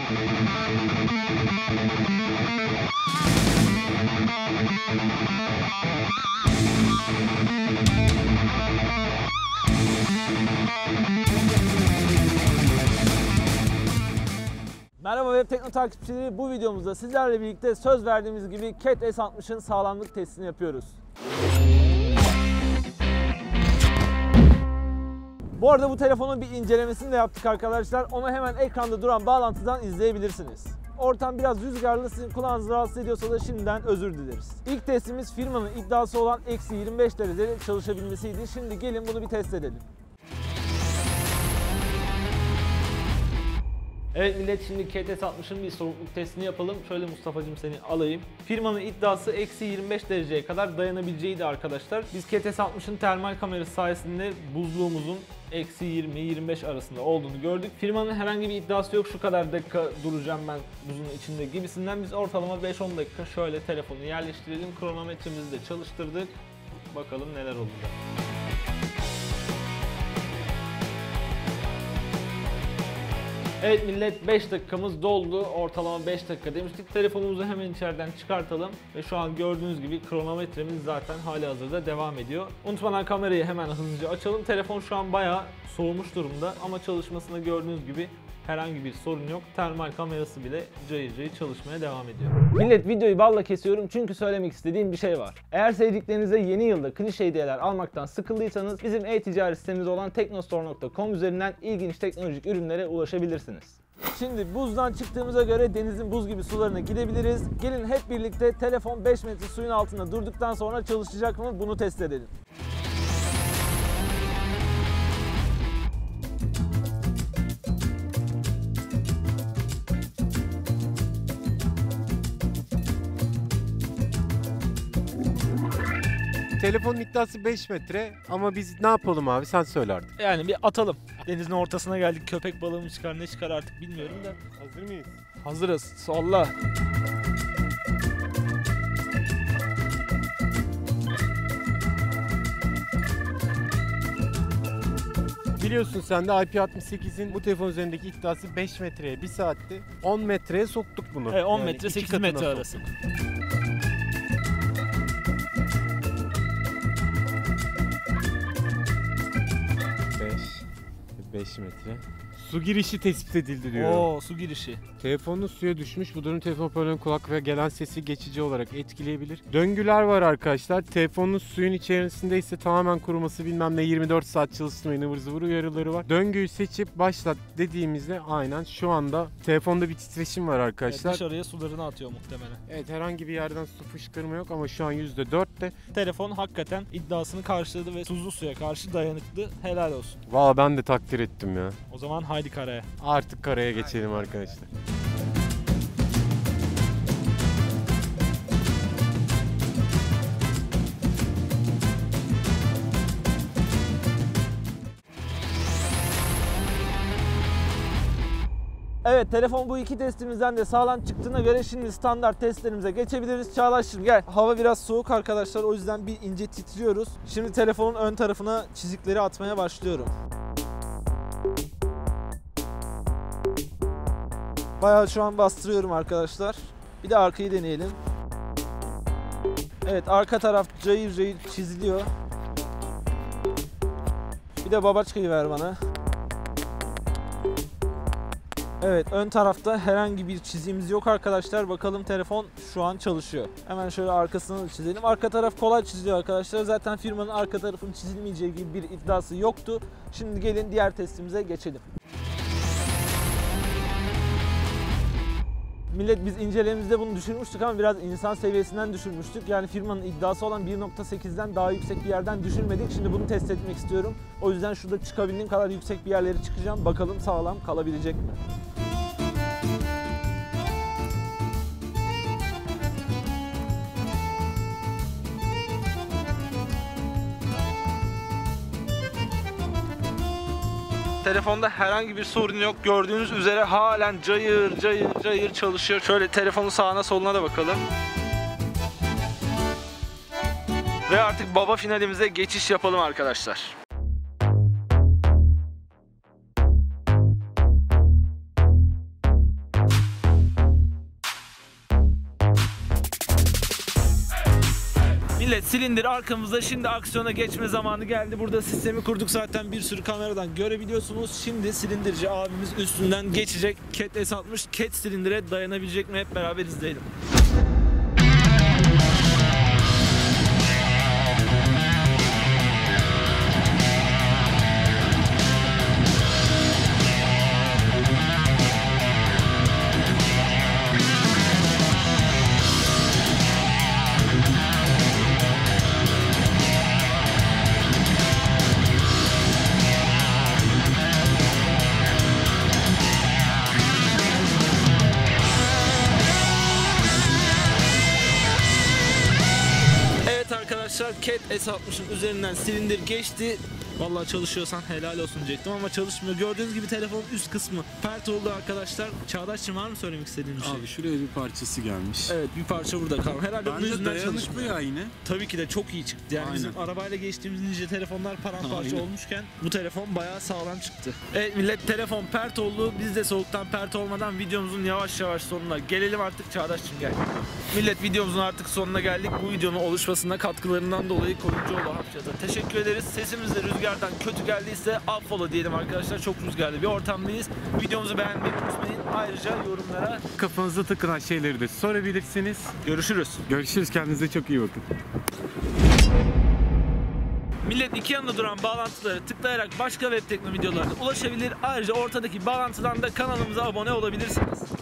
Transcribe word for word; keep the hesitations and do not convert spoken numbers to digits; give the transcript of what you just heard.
Merhaba Web Tekno takipçileri, bu videomuzda sizlerle birlikte söz verdiğimiz gibi Cat S altmışın sağlamlık testini yapıyoruz. Bu arada bu telefonun bir incelemesini de yaptık arkadaşlar. Onu hemen ekranda duran bağlantıdan izleyebilirsiniz. Ortam biraz rüzgarlı, sizin kulağınızı rahatsız ediyorsa da şimdiden özür dileriz. İlk testimiz firmanın iddiası olan eksi yirmi beş derecede çalışabilmesiydi. Şimdi gelin bunu bir test edelim. Evet millet, şimdi Cat S altmışın bir soğukluk testini yapalım. Şöyle Mustafa'cığım seni alayım. Firmanın iddiası eksi yirmi beş dereceye kadar dayanabileceğiydi arkadaşlar. Biz Cat S altmışın termal kamerası sayesinde buzluğumuzun eksi yirmi yirmi beş arasında olduğunu gördük. Firmanın herhangi bir iddiası yok, şu kadar dakika duracağım ben buzun içinde gibisinden. Biz ortalama beş on dakika şöyle telefonu yerleştirelim. Kronometremizi de çalıştırdık. Bakalım neler olacak. Evet millet, beş dakikamız doldu. Ortalama beş dakika demiştik. Telefonumuzu hemen içeriden çıkartalım. Ve şu an gördüğünüz gibi kronometremiz zaten halihazırda devam ediyor. Unutmadan kamerayı hemen hızlıca açalım. Telefon şu an bayağı soğumuş durumda. Ama çalışmasında gördüğünüz gibi herhangi bir sorun yok. Termal kamerası bile cayır cayır çalışmaya devam ediyor. Millet, videoyu balla kesiyorum çünkü söylemek istediğim bir şey var. Eğer sevdiklerinize yeni yılda klişe hediyeler almaktan sıkıldıysanız bizim e-ticaret sitemiz olan teknostore nokta com üzerinden ilginç teknolojik ürünlere ulaşabilirsiniz. Şimdi buzdan çıktığımıza göre denizin buz gibi sularına gidebiliriz. Gelin hep birlikte telefon beş metre suyun altında durduktan sonra çalışacak mı bunu test edelim. Telefonun iddiası beş metre ama biz ne yapalım abi, sen söyle artık. Yani bir atalım. Denizin ortasına geldik. Köpek balığı mı çıkar, ne çıkar artık bilmiyorum da. Hazır mıyız? Hazırız. Salla. Biliyorsun sen de I P altmış sekizin bu telefon üzerindeki iddiası beş metreye bir saatte. on metreye soktuk bunu. Evet, on yani metre iki sekiz metre katına arası. beş metre. Su girişi tespit edildi diyor. Oo, su girişi. Telefonun suya düşmüş. Bu durum telefon hoparlörünün kulak ve gelen sesi geçici olarak etkileyebilir. Döngüler var arkadaşlar. Telefonun suyun içerisindeyse tamamen kuruması bilmem ne yirmi dört saat çalıştırmayın ıvır zıvır uyarıları var. Döngüyü seçip başlat dediğimizde aynen şu anda telefonda bir titreşim var arkadaşlar. Evet, dışarıya sularını atıyor muhtemelen. Evet, herhangi bir yerden su fışkırma yok ama şu an yüzde dörtte. Telefon hakikaten iddiasını karşıladı ve tuzlu suya karşı dayanıklı. Helal olsun. Valla ben de takdir ettim ya. O zaman haydi karaya. Artık karaya geçelim arkadaşlar. Evet, telefon bu iki testimizden de sağlam çıktığına göre şimdi standart testlerimize geçebiliriz. Çağlaş'cığım gel. Hava biraz soğuk arkadaşlar, o yüzden bir ince titriyoruz. Şimdi telefonun ön tarafına çizikleri atmaya başlıyorum. Bayağı şu an bastırıyorum arkadaşlar. Bir de arkayı deneyelim. Evet, arka taraf cayır cayır çiziliyor. Bir de babaçkayı ver bana. Evet, ön tarafta herhangi bir çizimimiz yok arkadaşlar. Bakalım telefon şu an çalışıyor. Hemen şöyle arkasını da çizelim. Arka taraf kolay çiziliyor arkadaşlar. Zaten firmanın arka tarafının çizilmeyeceği gibi bir iddiası yoktu. Şimdi gelin diğer testimize geçelim. Millet, biz incelememizde bunu düşürmüştük ama biraz insan seviyesinden düşürmüştük. Yani firmanın iddiası olan bir nokta sekizden daha yüksek bir yerden düşürmedik. Şimdi bunu test etmek istiyorum. O yüzden şurada çıkabildiğim kadar yüksek bir yerlere çıkacağım. Bakalım sağlam kalabilecek mi? Telefonda herhangi bir sorun yok. Gördüğünüz üzere halen cayır cayır cayır çalışıyor. Şöyle telefonun sağına soluna da bakalım. Ve artık baba finalimize geçiş yapalım arkadaşlar. Millet silindir arkamızda, şimdi aksiyona geçme zamanı geldi. Burada sistemi kurduk zaten, bir sürü kameradan görebiliyorsunuz. Şimdi silindirci abimiz üstünden geçecek. Cat S altmış Cat silindire dayanabilecek mi, hep beraber izleyelim. Arkadaşlar Cat S altmışın üzerinden silindir geçti. Vallahi çalışıyorsan helal olsun diyecektim ama çalışmıyor. Gördüğünüz gibi telefonun üst kısmı pert oldu arkadaşlar. Çağdaş'cığım var mı söylemek istediğin bir şey? Abi şuraya bir parçası gelmiş. Evet, bir parça burada kaldı. Herhalde bunun Bence yüzünden dayanıklı çalışmıyor. ya yine. Tabii ki de çok iyi çıktı. Yani Aynen. bizim arabayla geçtiğimiz nice telefonlar paramparça Aynen. olmuşken bu telefon bayağı sağlam çıktı. Evet millet, telefon pert oldu. Biz de soğuktan pert olmadan videomuzun yavaş yavaş sonuna gelelim artık. Çağdaş'cığım gel. Millet, videomuzun artık sonuna geldik. Bu videonun oluşmasına katkılarından dolayı Koyuncuoğlu Hapçat'a teşekkür ederiz. Sesimiz de rüzgardan kötü geldiyse affola diyelim arkadaşlar. Çok rüzgarlı bir ortamdayız. Videomuzu beğenmeyi unutmayın. Ayrıca yorumlara Kafanıza takılan şeyleri de sorabilirsiniz. görüşürüz. Görüşürüz. Kendinize çok iyi bakın. Millet, iki yanında duran bağlantıları tıklayarak başka web tekno videolarına ulaşabilir. Ayrıca ortadaki bağlantıdan da kanalımıza abone olabilirsiniz.